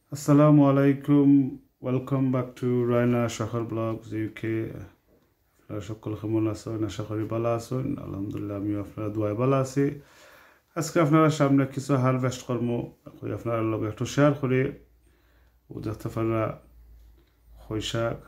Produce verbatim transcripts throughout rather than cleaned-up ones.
Assalamu alaikum. Welcome back to Raina Shahar Blogs U K. আপনারা সকল কেমন আছেন? আশা করি ভালো আছেন। আলহামদুলিল্লাহ আমি আপনারা দোয়ায় ভালো আছি। আজকে আপনারা সামনে কিছু হারভেস্ট করব, আপনারা লগে একটু শেয়ার করি। ও দেখতে পারা খৈশাক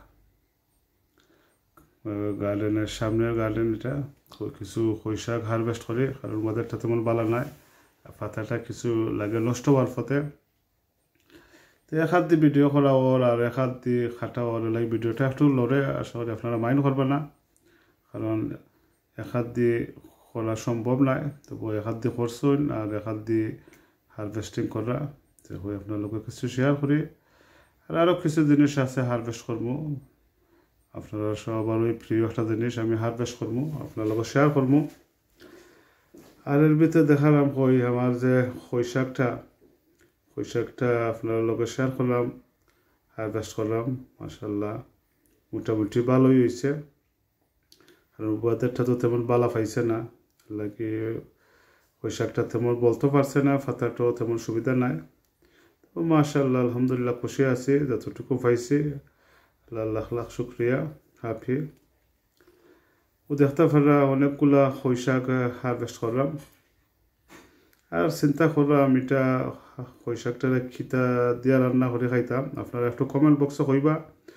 গার্ডেনের সামনের গার্ডেন, এটা কিছু খৈশাক হারভেস্ট করি, কারণ মাদেরটা তেমন ভালো নাই, পাতাটা কিছু লাগে নষ্ট হওয়ার পথে। তো এক হাত দিয়ে ভিডিও করা ওর আর এক হাত দিয়ে খাটা ওর লাগে ভিডিওটা একটু লড়ে, আশা করি আপনারা মাইন্ড করবে না, কারণ এক হাত দিয়ে করা সম্ভব নয়। তবু এক হাত দিয়ে করছেন আর এক হাত দিয়ে হারভেস্টিং করা, তো হয়ে আপনার লোকের কিছু শেয়ার করি। আর আরও কিছু জিনিস আছে হারভেস্ট করবো, আপনারা সবারই প্রিয় একটা জিনিস আমি হারভেস্ট করবো, আপনার লোক শেয়ার করবো। আর এর ভিতরে দেখালাম কই আমার যে খৈশাকটা খৈশাকটা আপনার লোকে শেয়ার করলাম, হারভেস্ট করলাম। মাশাআল্লাহ মোটামুটি ভালোই হয়েছে, কারণ উপাদেরটা তো তেমন বালা পাইছে না, লাগে খৈশাকটা তেমন বলতে পারছে না, ফাতাটাও তেমন সুবিধা নাই। তো মাশাআল্লাহ আলহামদুলিল্লাহ খুশি আছি যতটুকু পাইছি, আল্লাহ লাখ লাখ শুক্রিয়া হাফি। ও দেখতে পারা অনেকগুলা খৈশাক হারভেস্ট করলাম। আর চিন্তা করলাম এটা খৈশাকটা খিতা দিয়া রান্না করে খাইতাম। আপনারা একটু কমেন্ট বক্সে কইবা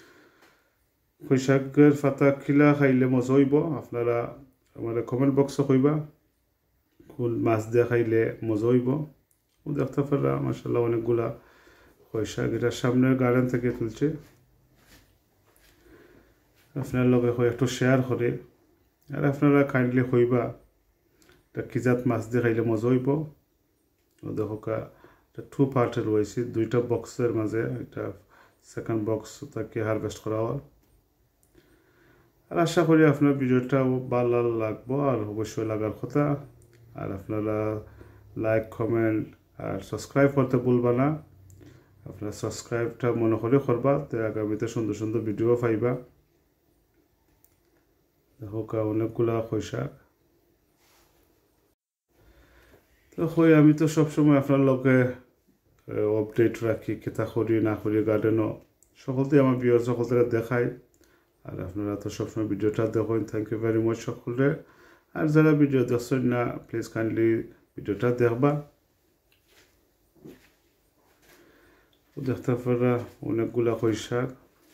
খৈশাকের পাতা খিলা খাইলে মজা হইব, আপনারা আমার কমেন্ট বক্সে কইবা কোন মাছ দিয়ে খাইলে মজা হইব। ও দেখতে পারা মাশাআল্লাহ অনেকগুলা খৈশাক, এটা সামনের গার্ডেন থেকে তুলছে। আপনার লগে একটু শেয়ার করে, আর আপনারা কাইন্ডলি কইবা এটা কি জাত মাছ দিয়ে খাইলে মজা হইব। দেখো এটা টু পার্টের রয়েছে, দুইটা বক্সের মাঝে এটা সেকেন্ড বক্স তাকে হারভেস্ট করা হয়। আর আশা করি আপনার ভিডিওটাও ভালো লাগবো, আর অবশ্যই লাগার কথা। আর আপনারা লাইক কমেন্ট আর সাবস্ক্রাইব করতে ভুলবা না, আপনারা সাবস্ক্রাইবটা মনে করে করবা, তো আগামীতে সুন্দর সুন্দর ভিডিও পাইবা। দেখো অনেকগুলা খৈশাক। তো হই আমি তো সবসময় আপনার লগে আপডেট রাখি, কেতা করি না করি গার্ডেনও, সকলতে আমার ভিডিও সকলতে দেখাই। আর আপনারা তো সবসময় ভিডিওটা দেখেন, থ্যাংক ইউ ভেরি মাচ সকলে। আর যারা ভিডিও দেখছেন না প্লিজ কাইন্ডলি ভিডিওটা দেখবা। দেখতে পারা অনেকগুলা খৈশাক।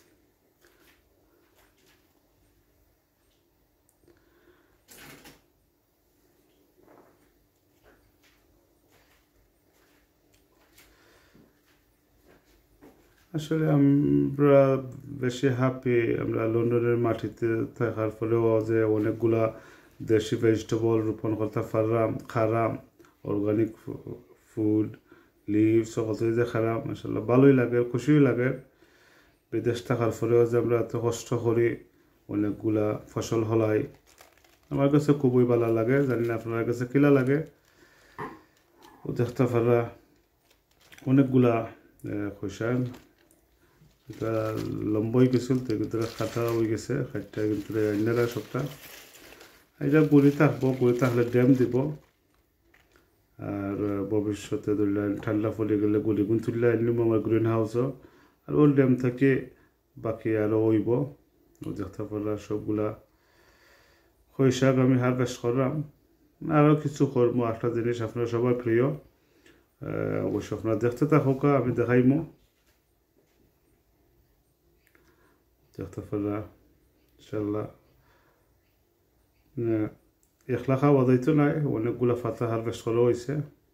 আসলে আমরা বেশি হ্যাপি আমরা লন্ডনের মাটিতে থাকার ফলেও যে অনেকগুলা দেশি ভেজিটেবল রোপণ করতে পারলাম, খারাম অর্গানিক ফুড লিভ সকল যে খারাম, আসলে ভালোই লাগে, খুশিই লাগে। বিদেশ থাকার ফলেও যে আমরা এত কষ্ট করি অনেকগুলা ফসল হলাই, আমার কাছে খুবই ভালো লাগে, জানি না আপনার কাছে কিলা লাগে। ও দেখতে পারা অনেকগুলা খৈশাক, এটা লম্বা হয়ে গেছিল, তো এগুলো খাটা হয়ে গেছে, খাটটা কিন্তু অন্যরা সবটা এটা গুড়ি থাকবো, গুড়ি থাকলে ড্যাম দিব। আর ভবিষ্যতে ধরলেন ঠান্ডা পড়ে গেলে গুড়ি গুণ তুললে নিব আমার গ্রিন হাউসও, আর ওর ড্যাম থেকে বাকি আরও হইব। ও দেখতে পারা সবগুলা খৈশাক আমি হারভেস্ট করলাম। আরও কিছু করবো, একটা জিনিস আপনার সবার প্রিয়, অবশ্য আপনারা দেখতে থাকুক, আমি দেখাইমো। দেখতে পারা ইনশাল্লাহ একলা খাওয়া যাইতো নাই, অনেকগুলা পাতা হারভেস্ট করা হয়েছে।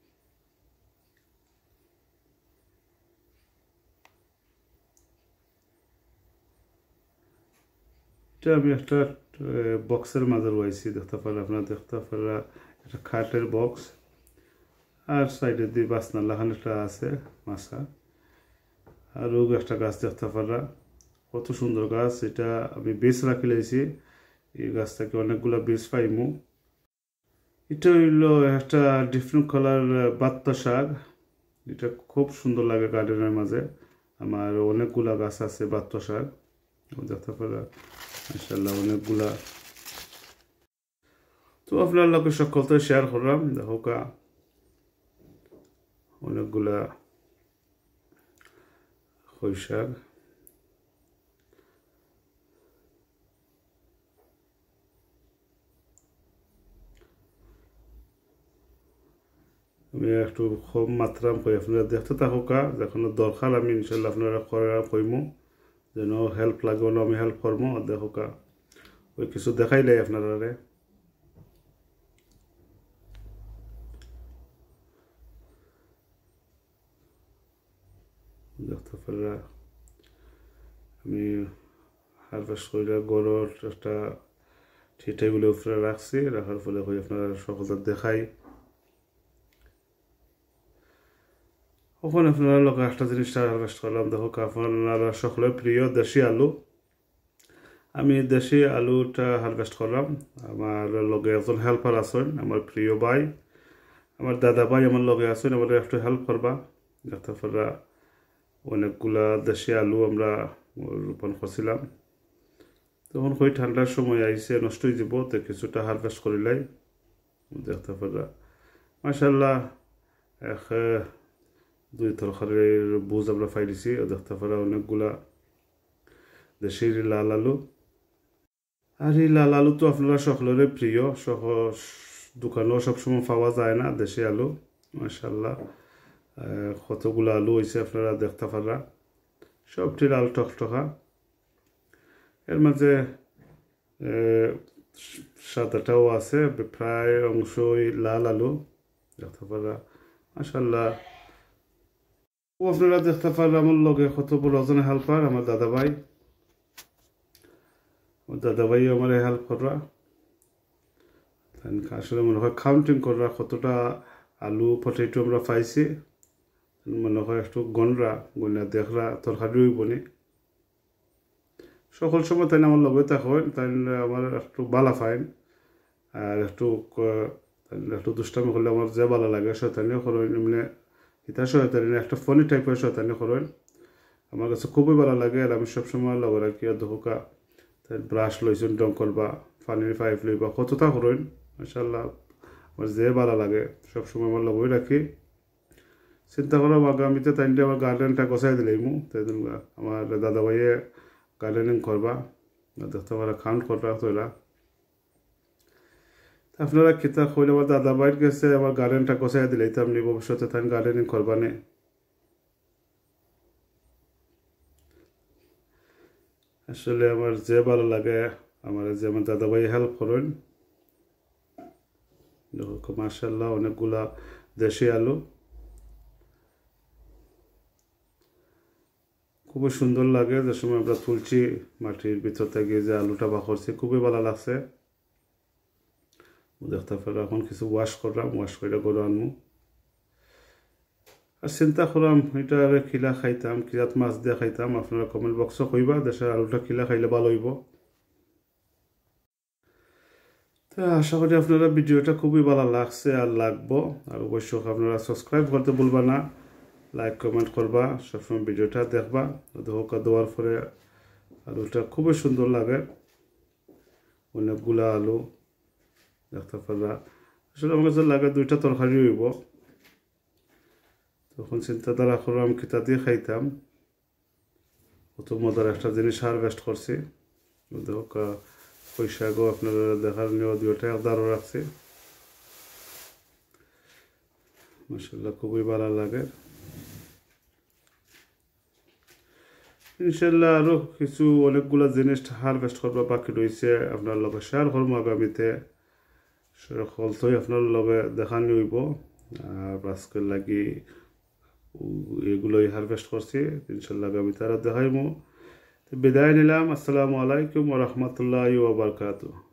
এটা আমি একটা বক্সের মাঝে রয়েছি, দেখতে পারা আপনারা দেখতে পারা একটা খাটের বক্স, আর সাইডে দিয়ে বাসনা লাগান একটা আছে মাছা। আর ও একটা গাছ দেখতে পারা, কত সুন্দর গাছ, এটা আমি বীজ রাখি লাইছি, এই গাছ থেকে অনেকগুলো বীজ পাইমু। এটা হইল একটা ডিফারেন্ট কালার বাত্তা শাক, এটা খুব সুন্দর লাগে গার্ডেনের মাঝে। আমার অনেকগুলা গাছ আছে বাত্তা শাক, দেখতে পারা মাশাআল্লাহ অনেকগুলা। তো আপনার লোকে সকলতে শেয়ার করলাম, দেখো অনেকগুলা খই শাক আমি একটু কম মাত্রা কই আপনারা দেখতে থাকুকা যখন দরকার আমি ইনশাল্লাহ আপনারা করা কইমু যেন হেল্প লাগবে আমি হেল্প করবো দেখুকা ওই কিছু দেখাইলে আপনারা দেখতে পারা আমি হারভেস্ট করে গড়র একটা টি টেবিলের উপরে রাখছি রাখার ফলে হয়ে আপনারা সকলটা দেখাই ওখানে আপনারা লোক একটা জিনিসটা হারভেস্ট করলাম দেখো আপনারা সকলের প্রিয় দেশি আলু আমি দেশি আলুটা হারভেস্ট করলাম আমার লগে একজন হেল্পার আছেন আমার প্রিয় ভাই আমার দাদা ভাই আমার লগে আছেন আমার একটু হেল্প করবা দেখতে পারা অনেকগুলা দেশি আলু আমরা রোপণ করছিলাম তখন কই ঠান্ডার সময় আইসে নষ্ট হয়ে যাব তো কিছুটা হারভেস্ট করিলাই দেখতে পারা মাশাআল্লাহ এক দুই তরকারির বুঝ আমরা পাই দিছি দেখতে পারা অনেকগুলা দেশি লাল আলু আর এই লাল আলু তো আপনারা সকলের প্রিয় সহ দোকানেও সবসময় পাওয়া যায় না দেশি আলু মাশাআল্লাহ কতগুলো আলু হয়েছে আপনারা দেখতে পারা সবটি লাল টকটকা এর মাঝে সাদাটাও আছে প্রায় অংশই লাল আলু দেখতে পারা মাশাআল্লাহ ও আপনারা দেখতে পারা আমার লগে কত বড় ওজন হেল্পার আমার দাদা ভাই আমার দাদা ভাই আমার হেল্প করা আসলে মনে হয় কাউন্টিং করা কতটা আলু পটেটো আমরা পাইছি মনে হয় একটু গনরা গনা দেখরা তরকারিও বনি সকল সময় তাই আমার লগে থাকেন তাই আমার একটু বালা ফাইন আর একটু একটু দুষ্টামি করলে আমার যে ভালো লাগে শয়তানিও করেন এমনি ইতা শয়তানি একটা ফনি টাইপের শয়তানি করেন আমার কাছে খুবই ভালো লাগে আর আমি সবসময় লগে রাখি ধোকা তাই ব্রাশ লইছেন ডং করবা পানির পাইপ লইবা কতটা করেন মাশাআল্লাহ আমার যে ভালো লাগে সবসময় আমার লগেই রাখি চিন্তা করলাম আগামীতে তাই আমার গার্ডেনটা গোছাই দিলাইমু তাই আমার দাদা ভাইয়ে গার্ডেনিং করবা দেখতে পারা কাউন্ট করা তোরা আপনারা কিতা কইলে আমার দাদা ভাইয়ের গেছে আমার গার্ডেনটা গোছাই দিলেই তো আপনি ভবিষ্যতে তাই গার্ডেনিং করবা নে আসলে আমার যে ভালো লাগে আমার যে আমার দাদা ভাই হেল্প করেন দেখো মাশাআল্লাহ অনেকগুলা দেশি আলু খুবই সুন্দর লাগে যে সময় আমরা তুলছি মাটির ভিতর থেকে যে আলুটা বা করছি খুবই ভালো লাগছে দেখতে পারা এখন কিছু ওয়াশ করলাম ওয়াশ করে গরু আনমু আর চিন্তা করলাম এটা আর খিলা খাইতাম কিরাত মাছ দিয়ে খাইতাম আপনারা কমেন্ট বক্সও কইবা দেশের আলুটা খিলা খাইলে ভালো হইব তো আশা করি আপনারা ভিডিওটা খুবই ভালো লাগছে আর লাগবো আর অবশ্যই আপনারা সাবস্ক্রাইব করতে ভুলবা না লাইক কমেন্ট করবা সবসময় ভিডিওটা দেখবা ধোকা দেওয়ার পরে আলুটা খুবই সুন্দর লাগে অনেকগুলা আলু দেখতে পারা আসলে আমার কাছে লাগে দুইটা তরকারি হইব তখন চিন্তাধারা করলাম কিতা দিয়ে খাইতাম কত মজার একটা জিনিস হারভেস্ট করছি ধোকা পয়সাগো আপনারা দেখার নিয়ে দুইটা একদারও রাখছি মাশাআল্লাহ খুবই ভালো লাগে ইনশাআল্লাহ আরো কিছু অনেকগুলা জিনিস হারভেস্ট করবা বাকি রয়েছে আপনার লগে শেয়ার করবো আগামীতে সকলতই আপনার লগে দেখানি হইব আর আজকের লাগি এগুলোই হারভেস্ট করছি ইনশাআল্লাহ আগামীতে আরো দেখাইমু বিদায় নিলাম আসসালামু আলাইকুম ওয়া রাহমাতুল্লাহি ওয়া বারাকাতুহু।